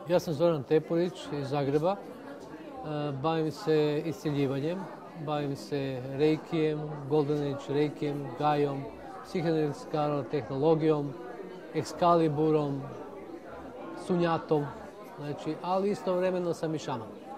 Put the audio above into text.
Ja sam Zoran Tepurić iz Zagreba. Bavim se isceljivanjem, bavim se reikijem, golden age reikijem, gajom, psihodelskom tehnologijom, ekskaliburom, sunjatom, znači, ali istovremeno sam i šaman.